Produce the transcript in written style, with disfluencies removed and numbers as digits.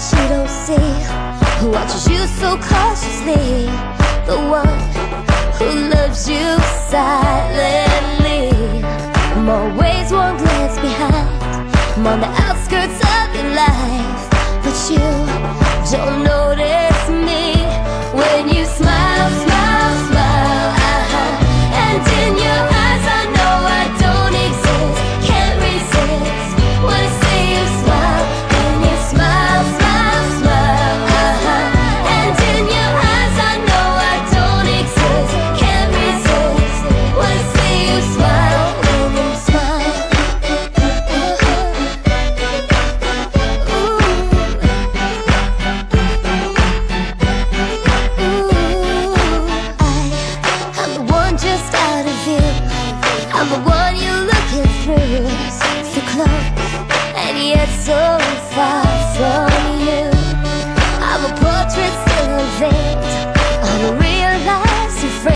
she don't see who watches you so cautiously, the one who loves you silently. I'm always one glance behind, I'm on the outskirts of your life, but you don't notice me when you smile, smile, smile. And in your eyes I know I don't exist, can't resist when I see you smile. When you smile, smile, smile. And in your eyes I know I don't exist, can't resist when I see you smile. When you smile. I'm the one just out of view, I'm the one you're looking through. So close and yet so far from